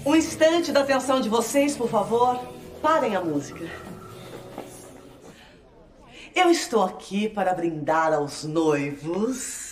Um instante da atenção de vocês, por favor. Parem a música. Eu estou aqui para brindar aos noivos.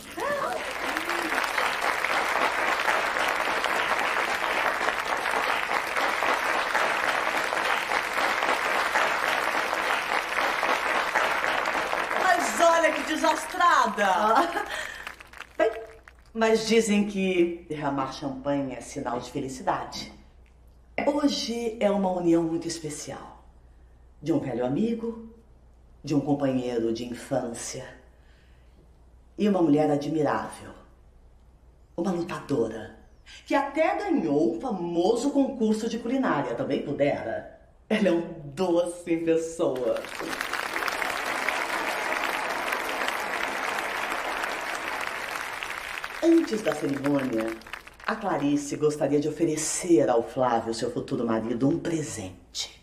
Mas olha que desastrada! Bem, mas dizem que derramar champanhe é sinal de felicidade. Hoje é uma união muito especial. De um velho amigo, de um companheiro de infância e uma mulher admirável. Uma lutadora, que até ganhou o famoso concurso de culinária. Também pudera. Ela é um doce em pessoa. Antes da cerimônia, a Clarice gostaria de oferecer ao Flávio, seu futuro marido, um presente.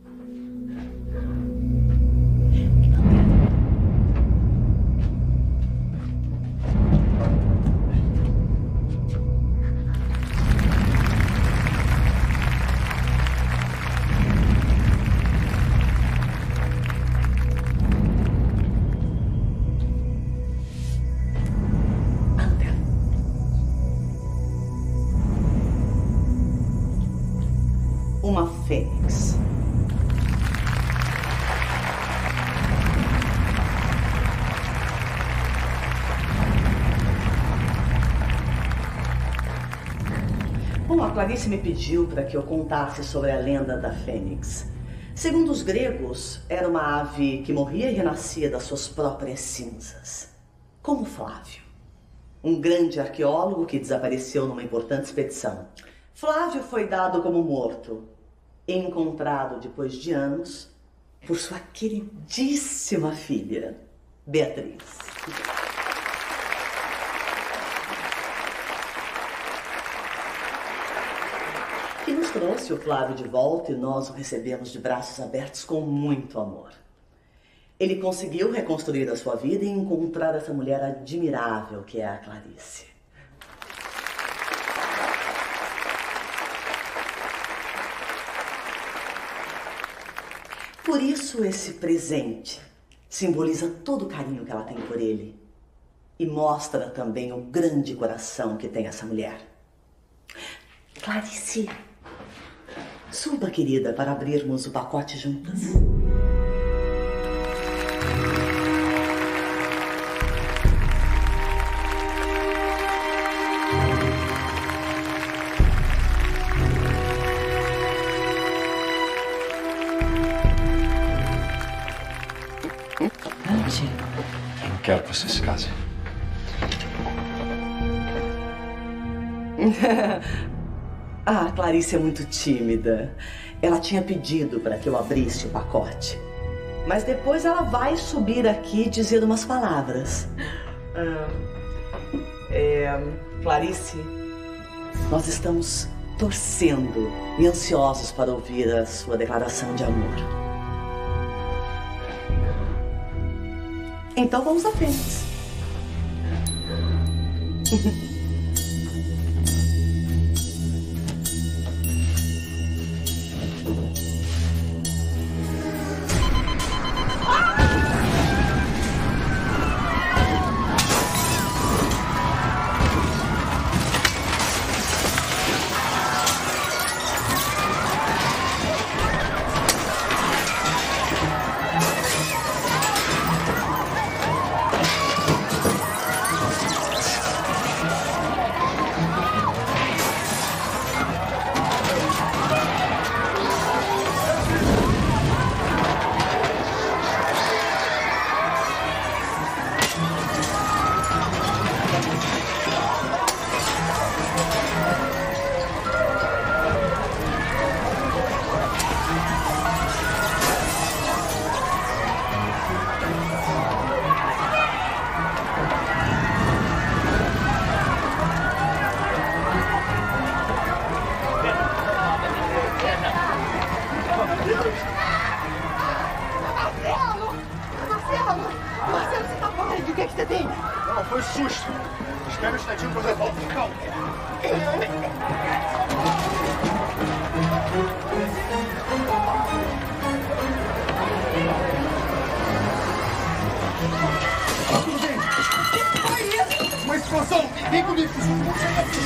Uma fênix. Bom, a Clarice me pediu para que eu contasse sobre a lenda da fênix. Segundo os gregos, era uma ave que morria e renascia das suas próprias cinzas. Como Flávio, um grande arqueólogo que desapareceu numa importante expedição. Flávio foi dado como morto, encontrado depois de anos por sua queridíssima filha, Beatriz. Que nos trouxe o Flávio de volta e nós o recebemos de braços abertos com muito amor. Ele conseguiu reconstruir a sua vida e encontrar essa mulher admirável que é a Clarice. Por isso esse presente simboliza todo o carinho que ela tem por ele e mostra também o grande coração que tem essa mulher. Clarice, suba, querida, para abrirmos o pacote juntas. Não quero que você se case. Ah, Clarice é muito tímida. Ela tinha pedido para que eu abrisse o pacote. Mas depois ela vai subir aqui e dizer umas palavras. Clarice, nós estamos torcendo e ansiosos para ouvir a sua declaração de amor. Então vamos à fênix. Vem comigo, vamos sair daqui.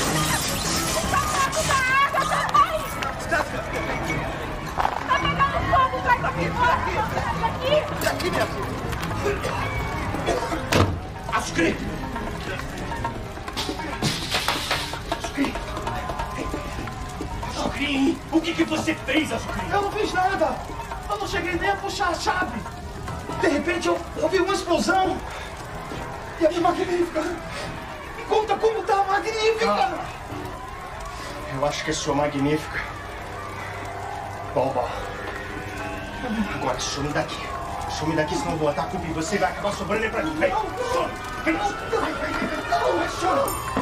Tá pegando fogo, vai daqui, daqui! Daqui, minha filha. Açucri! Açucri, o que você fez, Açucri? Eu não fiz nada. Eu não cheguei nem a puxar a chave. De repente eu ouvi uma explosão. E a minha Magnífica? Me conta como tá a Magnífica! Eu acho que é sua Magnífica. Boba. Agora some daqui. Some daqui, senão eu vou botar a culpa em você e vai acabar sobrando pra mim. Vem, some! Vem! Vai, some!